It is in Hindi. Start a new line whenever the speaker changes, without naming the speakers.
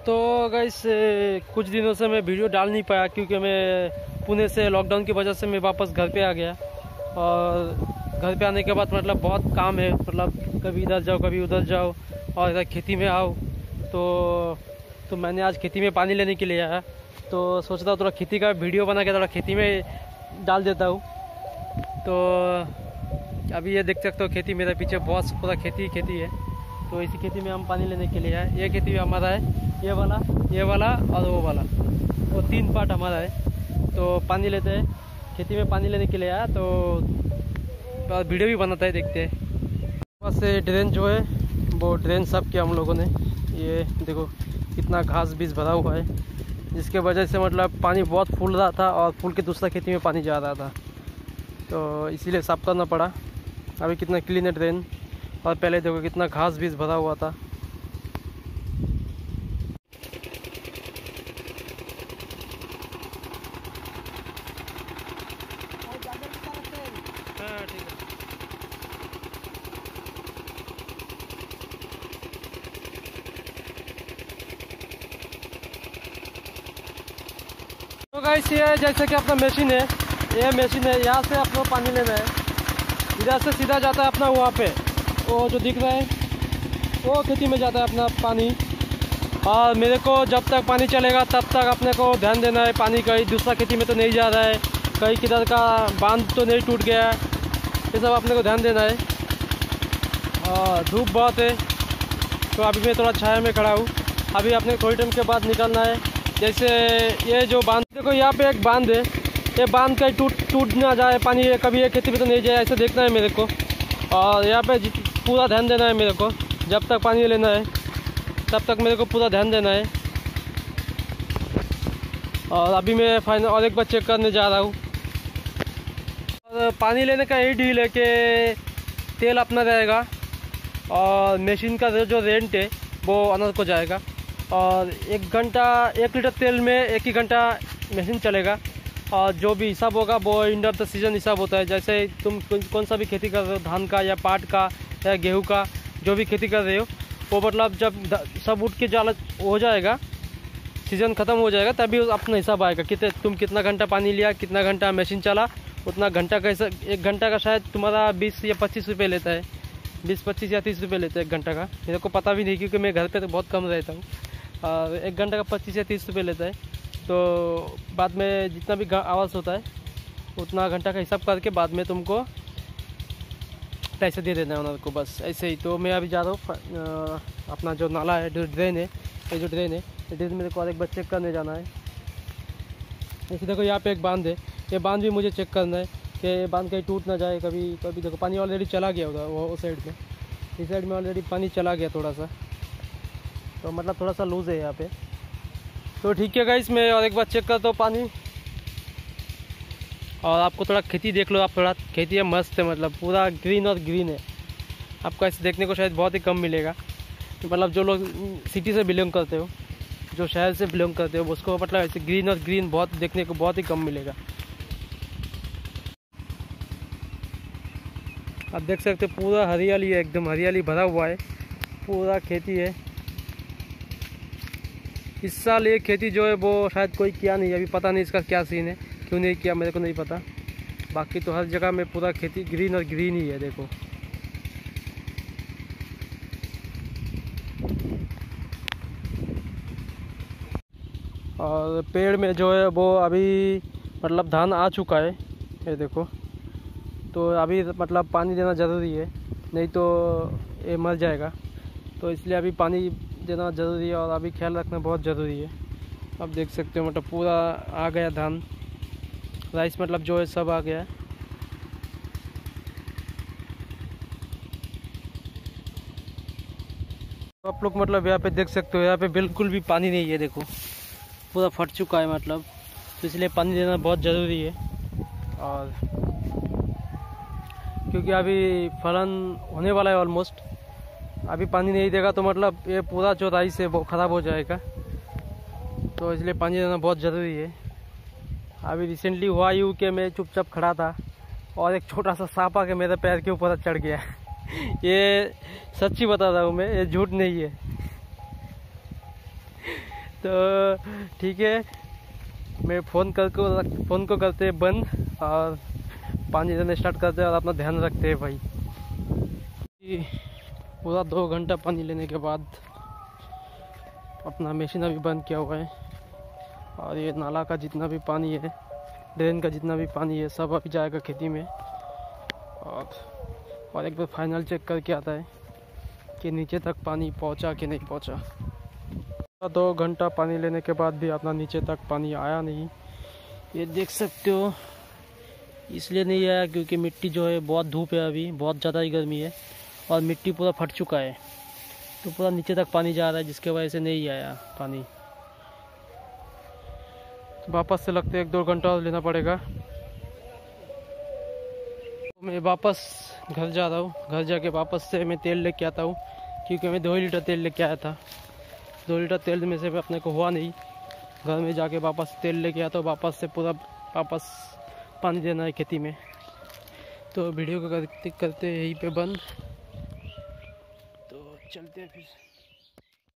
तो गाइस कुछ दिनों से मैं वीडियो डाल नहीं पाया क्योंकि मैं पुणे से लॉकडाउन की वजह से मैं वापस घर पे आ गया। और घर पे आने के बाद मतलब बहुत काम है, मतलब कभी इधर जाओ कभी उधर जाओ और इधर खेती में आओ। तो मैंने आज खेती में पानी लेने के लिए आया, तो सोच रहा हूँ थोड़ा खेती का वीडियो बना के थोड़ा खेती में डाल देता हूँ। तो अभी ये देख सकते हो खेती मेरे पीछे बहुत पूरा खेती है। तो इसी खेती में हम पानी लेने के लिए आए। ये खेती हमारा है, ये वाला और वो वाला, वो 3 पार्ट हमारा है। तो पानी लेते हैं, खेती में पानी लेने के लिए आया तो वीडियो भी बनाता है, देखते हैं। वहाँ से ड्रेन जो है वो ड्रेन सब किया हम लोगों ने। ये देखो कितना घास बीज भरा हुआ है, जिसके वजह से मतलब पानी बहुत फूल रहा था और फूल के दूसरा खेती में पानी जा रहा था, तो इसीलिए साफ करना पड़ा। अभी कितना क्लीन है ड्रेन, और पहले देखो कितना घास बीज भरा हुआ था। हाँ ठीक है। तो गाइस ये जैसे कि अपना मशीन है, ये मशीन है, यहाँ से अपना पानी लेना है। इधर से सीधा जाता है अपना वहाँ पे, वो जो दिख रहा है वो खेती में जाता है अपना पानी। और मेरे को जब तक पानी चलेगा तब तक अपने को ध्यान देना है, पानी कहीं दूसरा खेती में तो नहीं जा रहा है, कहीं किधर का बांध तो नहीं टूट गया है, ये सब अपने को ध्यान देना है। और धूप बहुत है तो अभी मैं थोड़ा छाया में खड़ा हूँ। अभी अपने थोड़ी टाइम के बाद निकलना है। जैसे ये जो बांध देखो, यहाँ पे एक बांध है, ये बांध कहीं टूट ना जाए, पानी कभी ये खेती में तो नहीं जाए, ऐसे देखना है मेरे को। और यहाँ पे पूरा ध्यान देना है मेरे को, जब तक पानी लेना है तब तक मेरे को पूरा ध्यान देना है। और अभी मैं फाइनल और एक बार चेक करने जा रहा हूँ। और पानी लेने का यही डील है कि तेल अपना रहेगा और मशीन का जो रेंट है वो अनर को जाएगा। और 1 लीटर तेल में 1 ही घंटा मशीन चलेगा। और जो भी हिसाब होगा वो एंड ऑफ द सीजन हिसाब होता है। जैसे तुम कौन सा भी खेती कर रहे हो, धान का या पाट का या गेहूं का, जो भी खेती कर रहे हो, वो मतलब जब सब उठ के जाला हो जाएगा, सीजन ख़त्म हो जाएगा, तभी अपना हिसाब आएगा कि तुम कितना घंटा पानी लिया, कितना घंटा मशीन चला, उतना घंटा का हिसाब। 1 घंटा का शायद तुम्हारा 20 या 25 रुपये लेता है, 20, 25 या 30 रुपये लेता है 1 घंटा का। मेरे को पता भी नहीं क्योंकि मैं घर पे तो बहुत कम रहता हूँ। और 1 घंटा का 25 या 30 रुपये लेता है। तो बाद में जितना भी आवाज़ होता है उतना घंटा का हिसाब करके बाद में तुमको पैसे दे देना है ओनर को, बस ऐसे ही। तो मैं अभी जा रहा हूँ अपना जो नाला है, जो ड्रेन है, ये जो ड्रेन है, ये ड्रेन मेरे को और एक बार चेक करने जाना है। जैसे देखो यहाँ पे एक बांध है, ये बांध भी मुझे चेक करना है कि बांध कहीं टूट ना जाए। कभी देखो पानी ऑलरेडी चला गया उधर वो साइड में, इस साइड में ऑलरेडी पानी चला गया थोड़ा सा, तो मतलब थोड़ा सा लूज़ है यहाँ पे। तो ठीक है गाइस, मैं और एक बार चेक करता हूँ पानी। और आपको थोड़ा खेती देख लो, आप थोड़ा खेती है मस्त है, मतलब पूरा ग्रीन और ग्रीन है। आपको ऐसे देखने को शायद बहुत ही कम मिलेगा। मतलब जो लोग सिटी से बिलोंग करते हो, जो शहर से बिलोंग करते हो, उसको मतलब ऐसे ग्रीन और ग्रीन बहुत देखने को बहुत ही कम मिलेगा। आप देख सकते हो पूरा हरियाली है, एकदम हरियाली भरा हुआ है, पूरा खेती है। इस साल ये खेती जो है वो शायद कोई किया नहीं, अभी पता नहीं इसका क्या सीन है, क्यों नहीं किया मेरे को नहीं पता। बाकी तो हर जगह में पूरा खेती ग्रीन और ग्रीन ही है, देखो। और पेड़ में जो है वो अभी मतलब धान आ चुका है, ये देखो। तो अभी मतलब पानी देना ज़रूरी है, नहीं तो ये मर जाएगा। तो इसलिए अभी पानी देना ज़रूरी है और अभी ख्याल रखना बहुत ज़रूरी है। अब देख सकते हो मतलब पूरा आ गया धान, राइस मतलब जो है सब आ गया है। तो आप लोग मतलब यहाँ पे देख सकते हो, यहाँ पे बिल्कुल भी पानी नहीं है, देखो पूरा फट चुका है मतलब। तो इसलिए पानी देना बहुत ज़रूरी है। और क्योंकि अभी फलन होने वाला है ऑलमोस्ट, अभी पानी नहीं देगा तो मतलब ये पूरा जो राइस है वो ख़राब हो जाएगा। तो इसलिए पानी देना बहुत ज़रूरी है। अभी रिसेंटली हुआ यूँ कि मैं चुपचाप खड़ा था और एक छोटा सा सांप आके मेरे पैर के ऊपर चढ़ गया। ये सच्ची बता रहा हूँ मैं, ये झूठ नहीं है। तो ठीक है, मैं फ़ोन को करते बंद और पानी देना स्टार्ट करते हैं और अपना ध्यान रखते हैं भाई। पूरा 2 घंटा पानी लेने के बाद अपना मशीन अभी बंद किया हुआ है और ये नाला का जितना भी पानी है, ड्रेन का जितना भी पानी है, सब अभी जाएगा खेती में। और एक बार फाइनल चेक करके आता है कि नीचे तक पानी पहुंचा कि नहीं पहुंचा। 2 घंटा पानी लेने के बाद भी अपना नीचे तक पानी आया नहीं, ये देख सकते हो। इसलिए नहीं आया क्योंकि मिट्टी जो है बहुत धूप है, अभी बहुत ज़्यादा ही गर्मी है और मिट्टी पूरा फट चुका है, तो पूरा नीचे तक पानी जा रहा है, जिसके वजह से नहीं आया पानी। तो वापस से लगते 1-2 घंटा और लेना पड़ेगा। तो मैं वापस घर जा रहा हूँ। घर जाके वापस से मैं तेल लेके आता हूँ, क्योंकि मैं 2 लीटर तेल लेके आया था। 2 लीटर तेल में से भी अपने को हुआ नहीं। घर में जाके वापस तेल लेके आता हूँ, वापस से पूरा वापस पानी देना है खेती में। तो वीडियो को करते करते यहीं पे बंद, तो चलते हैं फिर।